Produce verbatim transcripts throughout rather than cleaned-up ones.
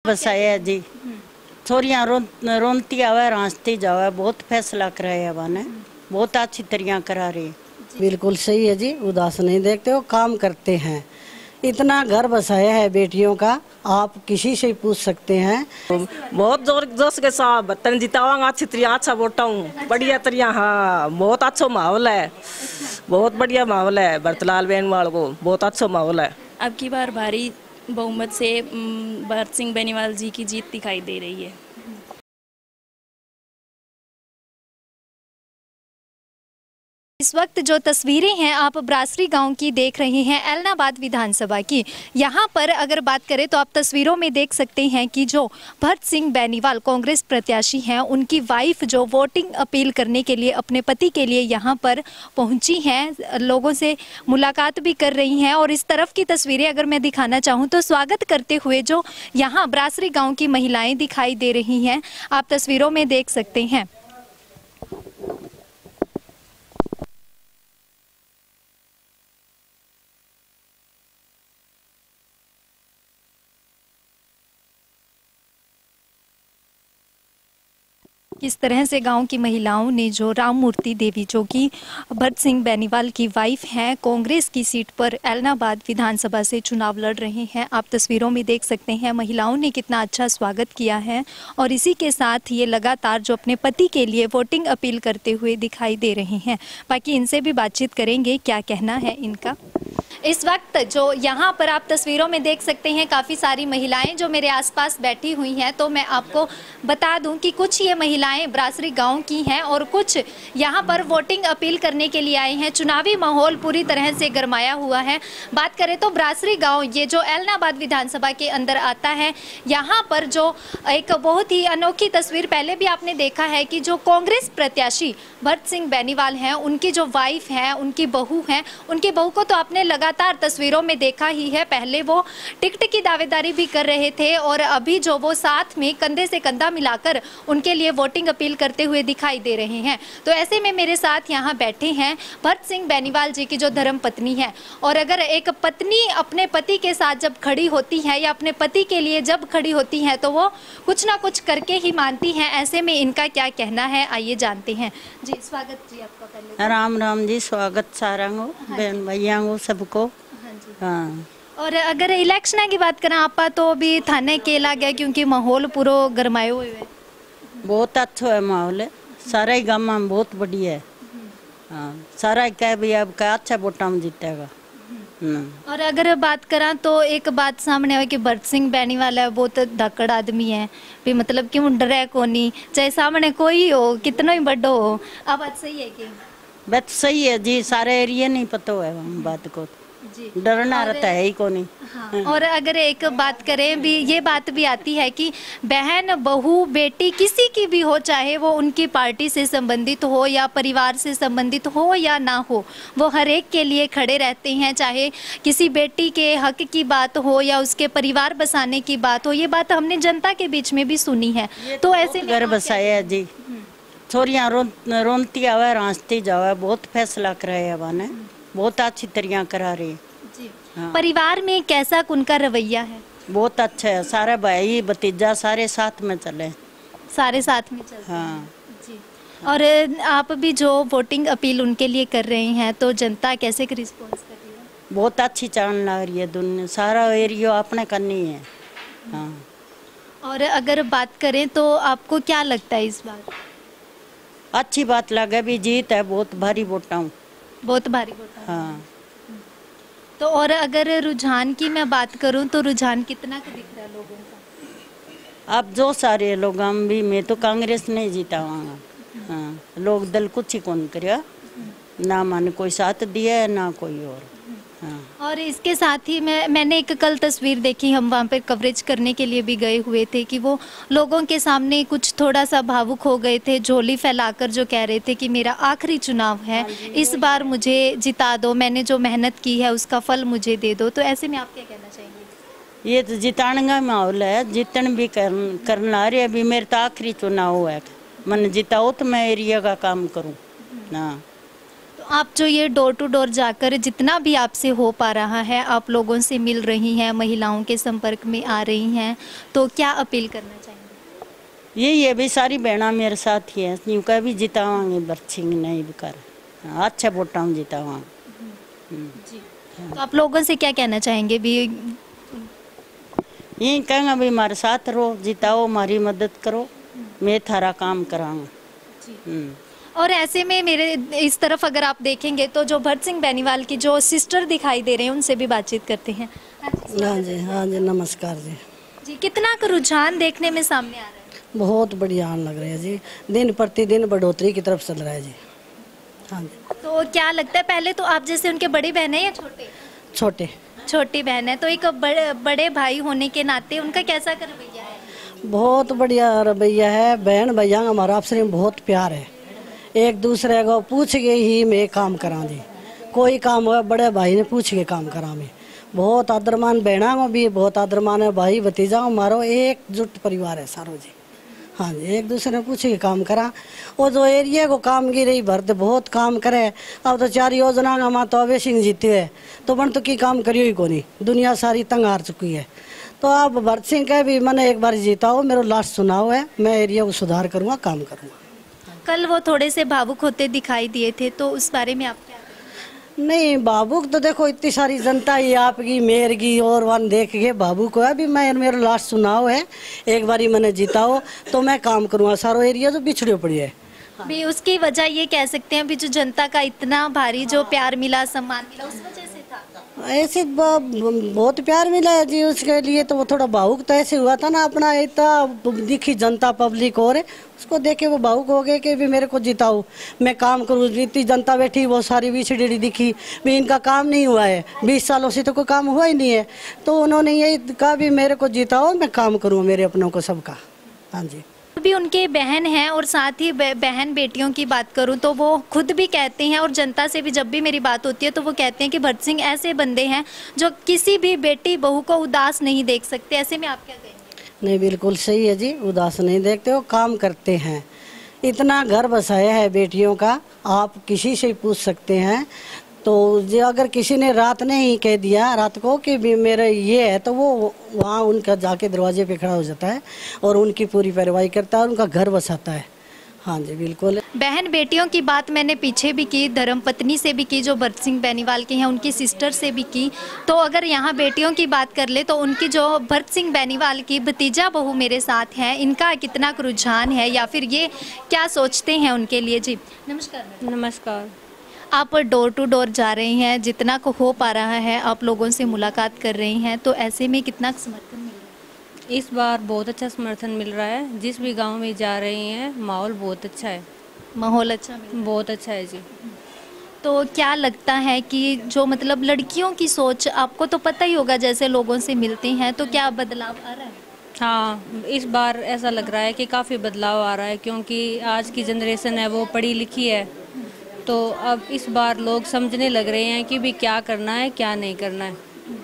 बसाया जी। छोरियां रो, रोनती आवे रांसती जावे, बहुत फैसला कराया वाने, बहुत अच्छी तरह करा रही। बिल्कुल सही है जी, उदास नहीं देखते हो, काम करते हैं। इतना घर बसाया है बेटियों का, आप किसी से पूछ सकते हैं। बहुत जोर जोश के साथ बर्तन जितावांगा, अच्छी तरह अच्छा वोटा हूँ, बढ़िया तरह। हाँ, बहुत अच्छा माहौल है, बहुत बढ़िया माहौल है। भरतलाल बेनीवाल को बहुत अच्छा माहौल है। अब की बार भारी बहुमत से भरत सिंह बेनीवाल जी की जीत दिखाई दे रही है। इस वक्त जो तस्वीरें हैं आप ब्रासरी गांव की देख रहे हैं, एलनाबाद विधानसभा की। यहाँ पर अगर बात करें तो आप तस्वीरों में देख सकते हैं कि जो भरत सिंह बेनीवाल कांग्रेस प्रत्याशी हैं, उनकी वाइफ जो वोटिंग अपील करने के लिए अपने पति के लिए यहाँ पर पहुँची हैं, लोगों से मुलाकात भी कर रही हैं। और इस तरफ की तस्वीरें अगर मैं दिखाना चाहूँ तो स्वागत करते हुए जो यहाँ ब्रासरी गाँव की महिलाएँ दिखाई दे रही हैं, आप तस्वीरों में देख सकते हैं। किस तरह से गांव की महिलाओं ने जो राम मूर्ति देवी, जो कि भरत सिंह बेनीवाल की वाइफ हैं, कांग्रेस की सीट पर एलनाबाद विधानसभा से चुनाव लड़ रहे हैं, आप तस्वीरों में देख सकते हैं महिलाओं ने कितना अच्छा स्वागत किया है। और इसी के साथ ये लगातार जो अपने पति के लिए वोटिंग अपील करते हुए दिखाई दे रहे हैं। बाकी इनसे भी बातचीत करेंगे, क्या कहना है इनका। इस वक्त जो यहाँ पर आप तस्वीरों में देख सकते हैं काफ़ी सारी महिलाएं जो मेरे आसपास बैठी हुई हैं, तो मैं आपको बता दूं कि कुछ ये महिलाएं ब्रासरी गांव की हैं और कुछ यहाँ पर वोटिंग अपील करने के लिए आई हैं। चुनावी माहौल पूरी तरह से गरमाया हुआ है। बात करें तो ब्रासरी गाँव ये जो एलनाबाद विधानसभा के अंदर आता है, यहाँ पर जो एक बहुत ही अनोखी तस्वीर पहले भी आपने देखा है कि जो कांग्रेस प्रत्याशी भरत सिंह बेनीवाल हैं, उनकी जो वाइफ हैं, उनकी बहू हैं, उनकी बहू को तो आपने लगातार तस्वीरों में देखा ही है। पहले वो टिकट की दावेदारी भी कर रहे थे और अभी जो वो साथ में कंधे से कंधा मिलाकर उनके लिए वोटिंग अपील करते हुए दिखाई दे रहे हैं। तो ऐसे में मेरे साथ यहाँ बैठे हैं भरत सिंह बेनीवाल जी की जो धर्म पत्नी है। और अगर एक पत्नी अपने पति के साथ जब खड़ी होती है या अपने पति के लिए जब खड़ी होती है तो वो कुछ ना कुछ करके ही मानती हैं। ऐसे में इनका क्या कहना है, आइए जानते हैं। जी स्वागत जी आपका। पहले राम राम जी, स्वागत सारा को, बहन भैया को, सबको। हाँ। और अगर इलेक्शन की बात करें आप तो अभी थाने केला गया क्योंकि माहौल पूरा गरमाए हुए है। बहुत अच्छा है माहौल, सारा ही गाँव में बहुत बढ़िया है। हाँ, सारा क्या भी अब क्या अच्छा वोटा में जीतेगा। और अगर बात करा तो एक बात सामने है कि भरत सिंह बेनीवाल है बहुत धक्कड़ आदमी है भी, मतलब कि डरे को नहीं, चाहे सामने कोई हो कितना ही बड़ा हो। अब बात सही है कि बात सही है जी, सारे एरिया नहीं पता है बात को, डरना रहता है ही को नहीं। हाँ। और अगर एक बात करें भी, ये बात भी आती है कि बहन बहू बेटी किसी की भी हो, चाहे वो उनकी पार्टी से संबंधित हो या परिवार से संबंधित हो या ना हो, वो हर एक के लिए खड़े रहते हैं। चाहे किसी बेटी के हक की बात हो या उसके परिवार बसाने की बात हो, ये बात हमने जनता के बीच में भी सुनी है। तो ऐसे घर बसाया जी, छोरियां रो, रोनती आवे रांसती जावे, बहुत फैसला कराया वाने, बहुत अच्छी तरह करा रही जी। हाँ। परिवार में कैसा उनका रवैया है? बहुत अच्छा है, सारे भाई भतीजा सारे साथ में चले, सारे साथ में चलते हाँ। हैं जी। और आप भी जो वोटिंग अपील उनके लिए कर रहे हैं तो जनता कैसे रिस्पॉन्स कर रही है? बहुत अच्छी चाल लग रही है, दुनिया सारा एरिया अपने करनी है। हाँ। और अगर बात करें तो आपको क्या लगता है इस बार? अच्छी बात लगे भी, जीत है बहुत भारी वोटा हूँ, बहुत भारी वोट। हाँ। तो और अगर रुझान की मैं बात करूं तो रुझान कितना का दिख रहा है लोगों का? अब जो सारे लोग, हम भी, मैं तो कांग्रेस नहीं जीता वहाँ। हाँ, लोग दल कुछ ही कौन करिया, ना माने कोई साथ दिया ना कोई और। हाँ। और इसके साथ ही मैं मैंने एक कल तस्वीर देखी, हम वहाँ पे कवरेज करने के लिए भी गए हुए थे कि वो लोगों के सामने कुछ थोड़ा सा भावुक हो गए थे, झोली फैलाकर जो कह रहे थे कि मेरा आखिरी चुनाव है, इस बार मुझे जिता दो, मैंने जो मेहनत की है उसका फल मुझे दे दो। तो ऐसे में आप क्या कहना चाहेंगे? ये तो जिताने का माहौल है, जीतन भी कर, करना रहे। अभी मेरे तो आखिरी चुनाव है, मन जिताओ तो मैं एरिया का काम करूँ ना। तो आप जो ये डोर टू डोर जाकर जितना भी आपसे हो पा रहा है, आप लोगों से मिल रही हैं, महिलाओं के संपर्क में आ रही हैं, तो क्या अपील करना चाहेंगे? यही है भाई, सारी बहना मेरे साथ ही है, यूँ का भी जितावांगे बरसिंह नहीं भी कर, अच्छा वोटा में जितावांगे। जी, तो आप लोगों से क्या कहना चाहेंगे भी? यही कहेंगे भाई हमारे साथ रहो, जिताओ, हमारी मदद करो, मैं थारा काम कराऊंगा। और ऐसे में मेरे इस तरफ अगर आप देखेंगे तो जो भरत सिंह बेनीवाल की जो सिस्टर दिखाई दे रहे हैं, उनसे भी बातचीत करते हैं। हाँ जी, हाँ जी, नमस्कार जी। जी, कितना का रुझान देखने में सामने आ रहा है? बहुत बढ़िया लग रहा है जी, दिन प्रतिदिन बढ़ोतरी की तरफ चल रहा है जी। हाँ जी। तो क्या लगता है, पहले तो आप जैसे उनके बड़ी बहन है या छोटे? छोटे छोटी बहन है, तो एक बड़े बड़े भाई होने के नाते उनका कैसा कर रवैया है? बहुत बढ़िया रवैया है, बहन भैया हमारा आपस में बहुत प्यार है, एक दूसरे को पूछ के ही मैं काम करा जी, कोई काम हुआ बड़े भाई ने पूछ के काम करा मैं, बहुत आदरमान बहना को भी बहुत आदरमान है, भाई भतीजा हमारो एकजुट परिवार है सारो जी। हाँ जी, एक दूसरे ने पूछ के काम करा, और जो एरिया को काम की रही भरत बहुत काम करे। अब तो चार योजना हम तो अवय सिंह जीते है, तो बन तो की काम करियो ही को नहीं, दुनिया सारी तंग हार चुकी है। तो आप भरत सिंह का भी मैंने एक बार जीता हो, मेरा लास्ट चुनाव है, मैं एरिया को सुधार करूँगा, काम करूँगा। कल वो थोड़े से भावुक होते दिखाई दिए थे, तो उस बारे में आप क्या? नहीं, भावुक तो देखो इतनी सारी जनता ही आपकी मेयर की और वन देख के भावुक है। अभी मैं मेरा लास्ट चुनाव है, एक बारी मैंने जीता हो तो मैं काम करूँगा, सारो एरिया तो बिछड़े पड़ी है। भी उसकी वजह ये कह सकते हैं भी जो जनता का इतना भारी जो प्यार मिला, सम्मान मिला, उस वजह से था? ऐसे बहुत प्यार मिला है जी उसके लिए, तो वो थोड़ा भावुक तो ऐसे हुआ था ना, अपना इतना दिखी जनता पब्लिक और उसको देख के वो भावुक हो गए कि भी मेरे को जिताओ, मैं काम करूँ। इतनी जनता बैठी वो सारी बिछड़ी दिखी, भी इनका काम नहीं हुआ है, बीस सालों से तो कोई काम हुआ ही नहीं है, तो उन्होंने यही कहा भी मेरे को जिताओ, मैं काम करूँ मेरे अपनों को सबका। हाँ जी। भी उनके बहन हैं, और साथ ही बहन बेटियों की बात करूं तो वो खुद भी कहते हैं, और जनता से भी जब भी मेरी बात होती है तो वो कहते हैं कि भरत सिंह ऐसे बंदे हैं जो किसी भी बेटी बहू को उदास नहीं देख सकते। ऐसे में आप क्या कहेंगे? नहीं, बिल्कुल सही है जी, उदास नहीं देखते, वो काम करते हैं, इतना घर बसाया है बेटियों का, आप किसी से पूछ सकते हैं। तो जो अगर किसी ने रात ने ही कह दिया रात को कि भी मेरा ये है, तो वो वहाँ उनका जाके दरवाजे पे खड़ा हो जाता है और उनकी पूरी पैरवाई करता है, उनका घर बसाता है। हाँ जी, बिल्कुल। बहन बेटियों की बात मैंने पीछे भी की, धर्मपत्नी से भी की जो भरत सिंह बेनीवाल के हैं, उनकी सिस्टर से भी की। तो अगर यहाँ बेटियों की बात कर ले तो उनकी जो भरत सिंह बेनीवाल की भतीजा बहू मेरे साथ हैं, इनका कितना रुझान है या फिर ये क्या सोचते हैं उनके लिए? जी नमस्कार। नमस्कार। आप डोर टू डोर जा रही हैं, जितना को हो पा रहा है आप लोगों से मुलाकात कर रही हैं, तो ऐसे में कितना समर्थन मिल रहा है? इस बार बहुत अच्छा समर्थन मिल रहा है, जिस भी गांव में जा रही हैं माहौल बहुत अच्छा है। माहौल अच्छा मिल रहा है? बहुत अच्छा है जी। तो क्या लगता है कि जो मतलब लड़कियों की सोच, आपको तो पता ही होगा जैसे लोगों से मिलते हैं, तो क्या बदलाव आ रहा है? हाँ, इस बार ऐसा लग रहा है कि काफ़ी बदलाव आ रहा है, क्योंकि आज की जनरेशन है वो पढ़ी लिखी है, तो अब इस बार लोग समझने लग रहे हैं कि भी क्या करना है क्या नहीं करना है।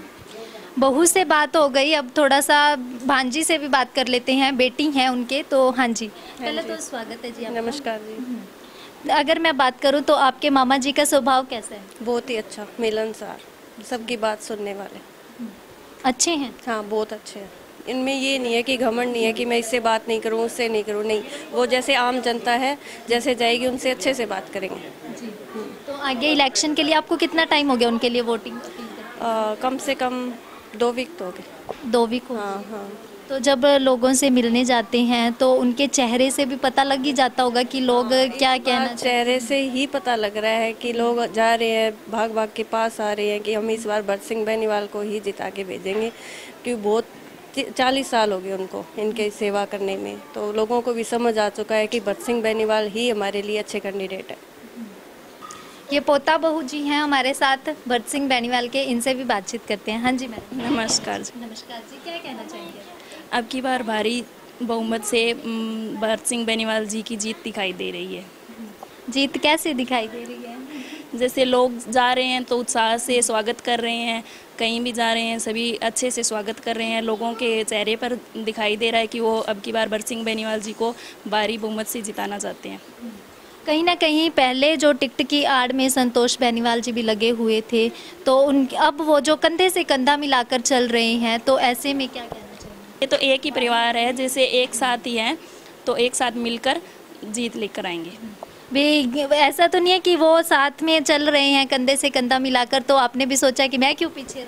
बहू से बात हो गई, अब थोड़ा सा भांजी से भी बात कर लेते हैं, बेटी हैं उनके। तो हाँ जी, पहले तो स्वागत है जी आपका। नमस्कार जी। अगर मैं बात करूं तो आपके मामा जी का स्वभाव कैसा है? बहुत ही अच्छा, मिलनसार, सबकी बात सुनने वाले। अच्छे हैं? हाँ, बहुत अच्छे हैं। इनमें ये नहीं है कि घमंड नहीं है कि मैं इससे बात नहीं करूँ उससे नहीं करूँ, नहीं, वो जैसे आम जनता है जैसे जाएगी उनसे अच्छे से बात करेंगे जी। तो आगे इलेक्शन के लिए आपको कितना टाइम हो गया उनके लिए वोटिंग? आ, कम से कम दो वीक तो हो गए। दो वीक हो? हाँ हाँ। तो जब लोगों से मिलने जाते हैं तो उनके चेहरे से भी पता लग ही जाता होगा कि लोग क्या कहना, चेहरे से ही पता लग रहा है कि लोग जा रहे हैं, भाग भाग के पास आ रहे हैं कि हम इस बार भरत सिंह बेनीवाल को ही जिता के भेजेंगे, क्योंकि बहुत चालीस साल हो गए उनको इनके सेवा करने में, तो लोगों को भी समझ आ चुका है कि भरत सिंह बेनीवाल ही हमारे लिए अच्छे कैंडिडेट है। ये पोता बहू जी हैं हमारे साथ भरत सिंह बेनीवाल के, इनसे भी बातचीत करते हैं। हाँ जी मैडम। नमस्कार जी। नमस्कार जी, क्या कहना चाहेंगे? अब की बार भारी बहुमत से म, भरत सिंह बेनीवाल जी की जीत दिखाई दे रही है। जीत कैसे दिखाई दे रही है? जैसे लोग जा रहे हैं तो उत्साह से स्वागत कर रहे हैं, कहीं भी जा रहे हैं सभी अच्छे से स्वागत कर रहे हैं, लोगों के चेहरे पर दिखाई दे रहा है कि वो अब की बार भरत सिंह बेनीवाल जी को भारी बहुमत से जिताना चाहते हैं। कहीं ना कहीं पहले जो टिकट की आड़ में संतोष बेनीवाल जी भी लगे हुए थे, तो उन अब वो जो कंधे से कंधा मिलाकर चल रहे हैं, तो ऐसे में क्या कहना चाहिए? ये तो एक ही परिवार है, जैसे एक साथ ही हैं तो एक साथ मिलकर जीत लेकर आएंगे। भी ऐसा तो नहीं है कि वो साथ में चल रहे हैं कंधे से कंधा मिलाकर, तो आपने भी सोचा कि मैं क्यों पीछे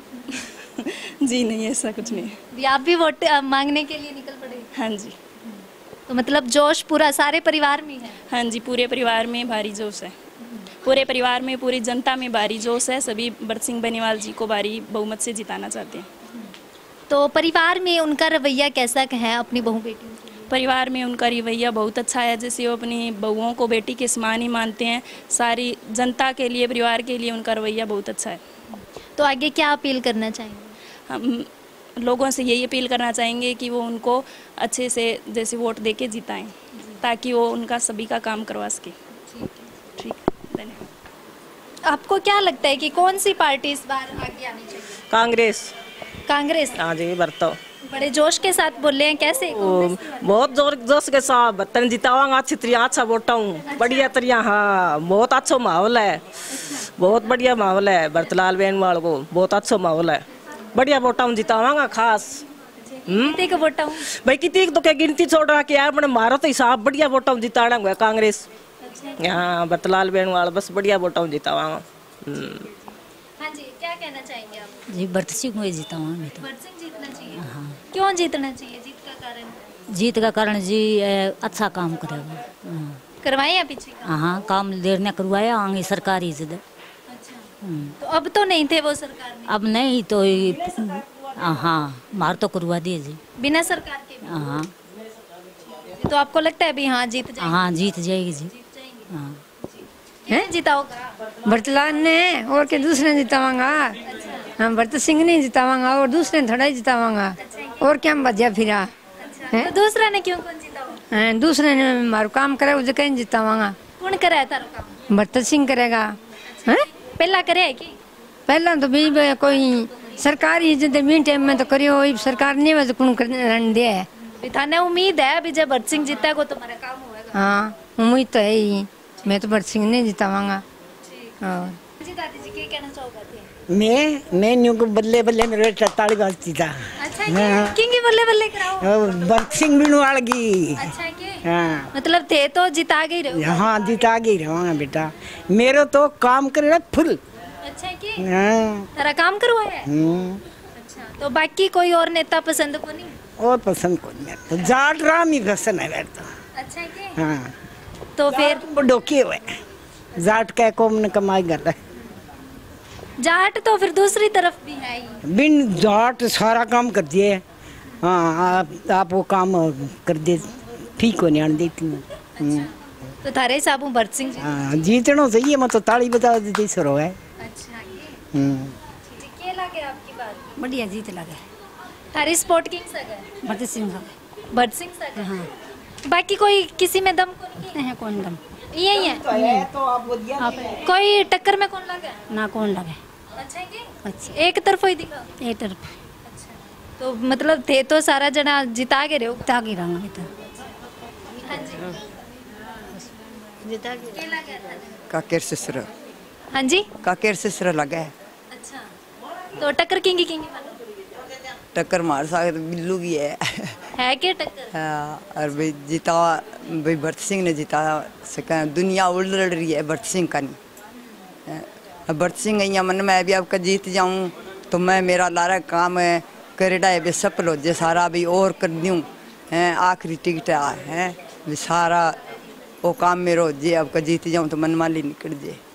रहूं? जी नहीं, ऐसा कुछ नहीं। भी आप भी वोट अ, मांगने के लिए निकल पड़े? हाँ जी। तो मतलब जोश पूरा सारे परिवार में है? हाँ जी, पूरे परिवार में भारी जोश है। पूरे परिवार में, पूरी जनता में भारी जोश है। सभी भरत सिंह बेनीवाल जी को भारी बहुमत से जिताना चाहते हैं। तो परिवार में उनका रवैया कैसा है अपनी बहू बेटियों के लिए? परिवार में उनका रवैया बहुत अच्छा है, जैसे वो अपनी बहुओं को बेटी के समान ही मानते हैं। सारी जनता के लिए, परिवार के लिए उनका रवैया बहुत अच्छा है। तो आगे क्या अपील करना चाहेंगे? हम लोगों से यही अपील करना चाहेंगे कि वो उनको अच्छे से जैसे वोट देके जिताएं, ताकि वो उनका सभी का काम करवा सके। ठीक, धन्यवाद। आपको क्या लगता है कि कौन सी पार्टी इस बार आगे आनी चाहिए? कांग्रेस। कांग्रेस? हाँ जी, बरतो बड़े जोश के साथ बोल रहे हैं, कैसे? बहुत जोर जोश के साथ बर्तन जितावांगा, अच्छी तरिया अच्छा वोटा हूँ, बढ़िया तरिया। हाँ, बहुत अच्छा माहौल है, बहुत बढ़िया माहौल है। बरतलाल बेनीवाल को बहुत अच्छा माहौल है, बढ़िया वोटा हूँ, जितावांगा खास। कितने का वोटा हूँ भाई? कितनी तो क्या गिनती छोड़ रहा कि यार, मैंने मारा तो हिसाब बढ़िया वोटा हूँ, जिताना हुआ कांग्रेस। हाँ, बरतलाल बेनीवाल बस बढ़िया वोटा हूँ, जितावांगा। हाँ जी, क्या कहना चाहेंगे आप? जी भरत सिंह को ही जिताऊंगा। तो भरत सिंह जीतना चाहिए? हाँ। क्यों जीतना चाहिए? जीत का कारण? जीत का कारण जी ए, अच्छा काम करेगा। हाँ। करवाए या पीछे? हाँ, काम देर ने करवाया, आगे सरकारी से। अच्छा। तो अब तो नहीं थे वो सरकार में? अब नहीं तो ये- हाँ, मार तो करवा दिए जी बिना सरकार के भी? हाँ। तो आपको लगता है भी हाँ जीत जाएगी? हाँ, जीत जाएगी जी। जीत जाएंगे। हाँ, किसने जीता होगा? बरतलाल ने और के दूसरे जितावांगा। हम भरत सिंह ने जितावांगा और दूसरे थोड़ा ही जितावांगा। और क्या हम बजा फिरा तो दूसरा ने क्यों कौन जीता होगा? हैं, दूसरे ने मारो काम करे उसे कहीं जितावांगा। कौन कराया तारो काम? भरत सिंह करेगा। हैं? पहला करे है की? पहला तो भी भी कोई सरकारी जमीन टाइम में तो करियो, सरकार ने वजह कौन करने दिया है। थाने उम्मीद है अभी जब भरत सिंह जीता को तुम्हारा काम होगा? हाँ, उम्मीद तो है ही। मैं तो भरत सिंह ने जितावांगा। और जी दादी जी क्या कहना चाहोगे? मैं मैं न्यू को बल्ले बल्ले मेरे टट्टाली गाती था। अच्छा की किंगी बल्ले बल्ले कराओ? भरत सिंह बेनीवाल की। अच्छा के? हाँ, मतलब थे तो जिता गई रहो? हाँ, जिता गई रहूँगा बेटा। मेरे तो काम करेगा फुल। अच्छा की? हाँ। तेरा काम करवाया है? हम्म। अच्छा, तो बाकी कोई और नेता पसंद को नहीं? और पसंद को नहीं, तो जाट राम ही पसंद है मेरे तो। अच्छा के? हाँ, तो फिर डोके हुए जाट का को हमने कमाई कर रहा है। जाट तो फिर दूसरी तरफ भी है ही। बिन जाट सारा काम कर दिए। हाँ, आप आप वो काम कर दे, ठीक हो नहीं आने देती हूँ। अच्छा, तो थारे हिसाब में भरत सिंह जी? हाँ, जीतना चाहिए, मैं तो ताली बजा देती सरो है। अच्छा के? हम्म। क्या लगे आपकी बात? बढ़िया जीत लगे। थारी स्पोर्ट किंग सगा? भरत सिंह का। भरत सिंह सगा? हाँ। बाकी कोई किसी में दम कौन नहीं है, कौन दम यही है? तो है तो आप वो दिया आप कोई टक्कर में कौन लगा? ना कौन लगे। अच्छा के? अच्छा, एक तरफ ही दिखा? एक तरफ तो मतलब थे तो सारा जना जिता के रहो? जिता के रहा तो हाँ जी, जिता के क्या लगा था? काकेर सिसर हाँ जी? काकेर सिसर लगा है। अच्छा, तो टक्कर किंगी किंगी वाला टक्कर मार सकते बिल्लू की है। है क्या टक्कर? हाँ, और भाई जीता, भाई भरत सिंह ने जिता सका। दुनिया उड़ रही है भरत सिंह का नहीं। भरत सिंह यहाँ मन में भी आपका जीत जाऊँ तो मैं मेरा लारा काम है करेडा है भी सफल हो जाए सारा, भी और कर दूँ हैं। आखिरी टिकट है भी सारा वो काम मेरा हो जाए, आपका जीत जाऊँ तो मन माली निकल जाए।